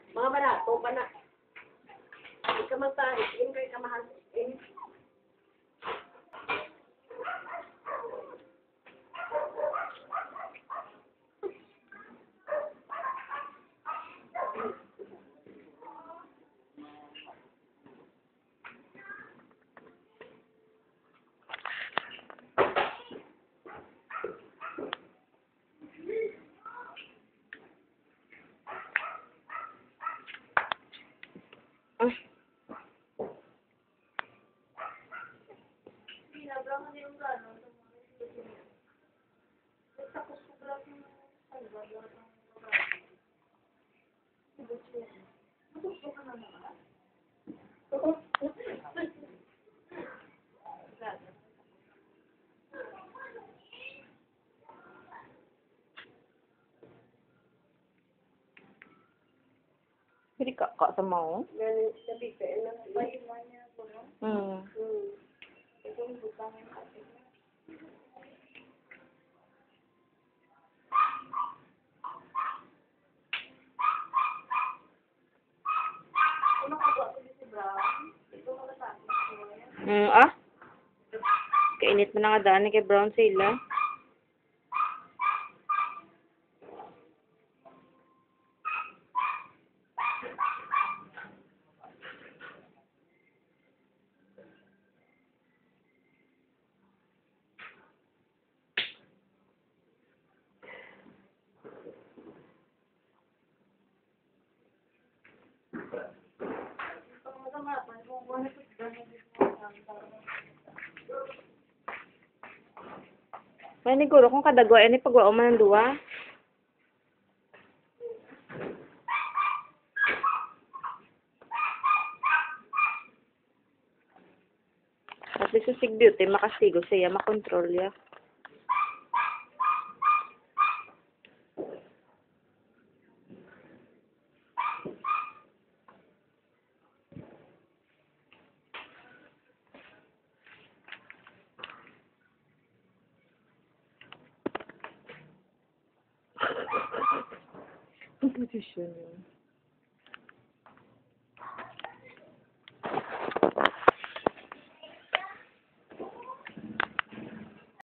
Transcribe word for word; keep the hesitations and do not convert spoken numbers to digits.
Mga barato pa na. Hindi ka magparit. In kay kamahal. In. Ah. Hindi ka ka sa mo? Ganun, sabi ka, ilang pa yun niya po, no? Hmm. Hmm. Ito yung butang yung kapit. Ano ka ba? Ito si Brown? Ito mo sa akin. Hmm, ah? Kainit mo na nga daan kay Brown sila. May niguro kung kadagwa, ani pagwa man ng duwa. At least sa sig beauty, makasigo siya, makontrol ya. Ang posisyon yun.